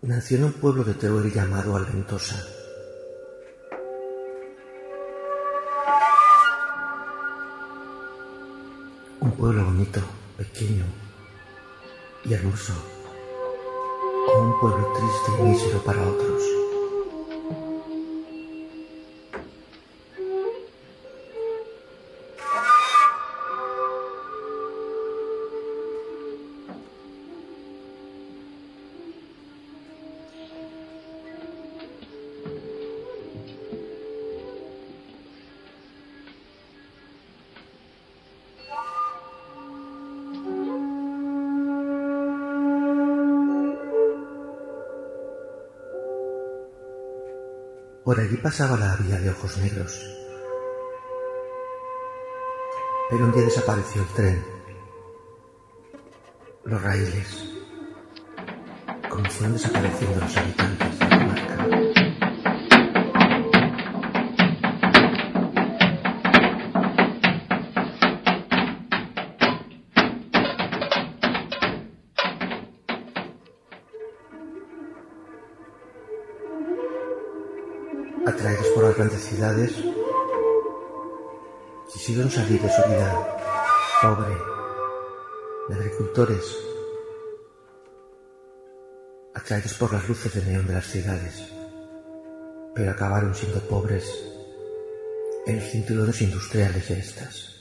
nació en un pueblo de Teruel llamado Alventosa. Un pueblo bonito, pequeño y hermoso, o un pueblo triste y mísero para otros. Por allí pasaba la vía de ojos negros, pero un día desapareció el tren, los raíles, como fueron desapareciendo los habitantes de la comarca. Atraídos por las grandes ciudades, quisieron salir de su vida pobre, de agricultores, atraídos por las luces de neón de las ciudades, pero acabaron siendo pobres en los cinturones industriales de estas.